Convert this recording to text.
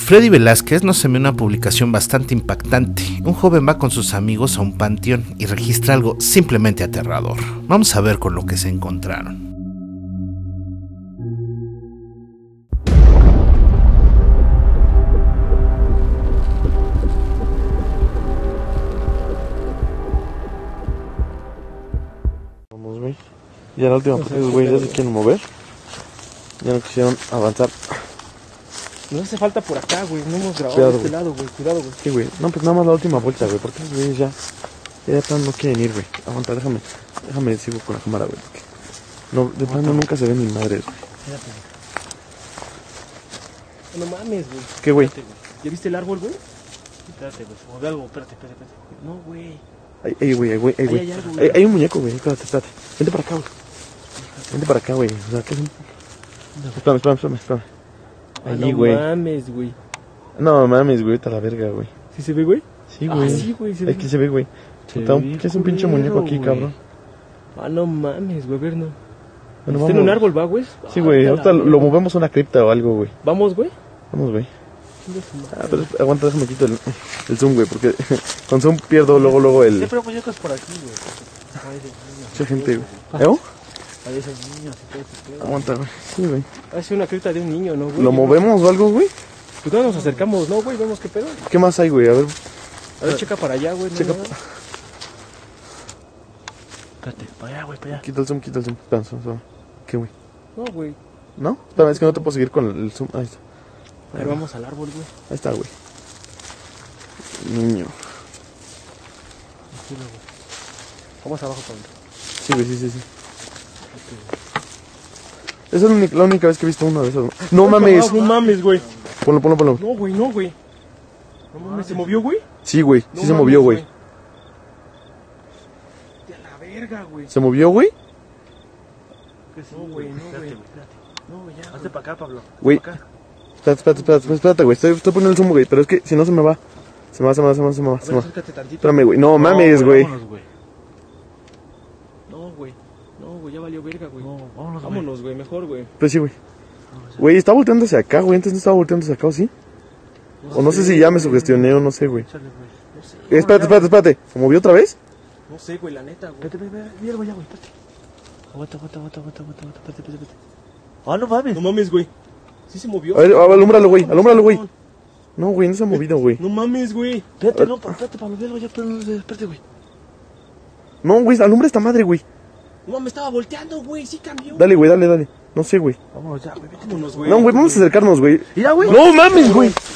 Freddy Velázquez nos envió una publicación bastante impactante. Un joven va con sus amigos a un panteón y registra algo simplemente aterrador. Vamos a ver con lo que se encontraron. Vamos, güey. Ya la última parte, güey, ya se quieren mover. Ya no quisieron avanzar. Nos hace falta por acá, güey. No hemos grabado Cuidado, de este güey. lado, güey. Cuidado, güey. Sí, güey. No, pues nada más la última vuelta, güey. Porque esos güeyes ya de plano no quieren ir, güey. Aguanta, déjame, sigo con la cámara, güey. Porque no, de plano nunca se ven ni madres, güey. Espérate, güey. No mames, güey. ¿Qué, güey? Espérate, ¿ya viste el árbol, güey? Espérate, güey. Se mueve algo. Espérate. No, güey. Güey, güey. hay algo, güey. Hay un muñeco, güey. Espérate. Vente para acá, güey. Vente para acá, güey. O sea, ¿qué es un...? Espérame. Allí, güey. No mames, güey. No mames, güey. Está la verga, güey. ¿Sí se ve, güey? Sí, güey. Sí, güey. Es que se ve, güey. ¿Qué es un pinche muñeco aquí, cabrón? No mames, güey. A ver, no. Bueno, ¿Está en un árbol, va, güey? Sí, güey. Ahorita lo movemos a una cripta o algo, güey. ¿Vamos, güey? Vamos, güey. Pero aguanta, déjame quito el zoom, güey, porque con zoom pierdo luego el... Siempre hay muñecos por aquí, güey. Mucha gente, güey. ¿Eh? Hay esos niños y todo ese pedo. Aguanta, güey. Sí, güey. Hace una cripta de un niño, ¿no, güey? ¿Lo movemos o algo, güey? Pues no nos acercamos, ¿no, güey? Vemos qué pedo. ¿Qué más hay, güey? A ver. A ver, checa para allá, güey. Checa. Espérate, para allá, güey, para allá. Quita el zoom. Espera. ¿Qué, güey? No, güey. ¿No? Espera, es que no te puedo seguir con el zoom. Ahí está. A ver, vamos al árbol, güey. Ahí está, güey. Niño. Aquí, güey. Vamos abajo, Pablo. Sí, güey, sí. Esa es la única vez que he visto uno de esos. No mames. No mames, güey. Ponlo. No, güey. No mames, ¿se movió, güey? Sí, güey. No Sí se mames, movió, güey. De la verga, güey. ¿Se movió, güey? No, güey. No, güey, ya. Hazte para acá, Pablo. Güey. Pa' acá. Espérate, güey. Estoy poniendo el zoom, güey. Pero es que si no se me va. Se me va. A ver, acércate tantito. Espérame, güey. No mames, güey. No, güey, ya valió verga, güey. No, vámonos, güey, mejor, güey. Pues sí, güey. Güey, está volteando hacia acá, güey. Antes no estaba volteando hacia acá, ¿o sí? O no sé si ya me sugestioné o no sé, güey. No sé. Espérate. ¿Se movió otra vez? No sé, güey, la neta, güey. Espérate, mira, güey, espérate. Aguanta, espérate. No mames. No mames, güey. Sí se movió. A ver, alúmbralo, güey. No, güey, no se ha movido, güey. No mames, güey. Espérate, Pablo, mira, güey, espérate, güey. No, güey, alumbra esta madre, güey. No, me estaba volteando, güey, sí cambió. Dale, güey, dale. No sé, güey. Vámonos ya, güey. Vámonos, güey. No, güey, vamos a acercarnos, güey. Mira, güey. No mames, güey.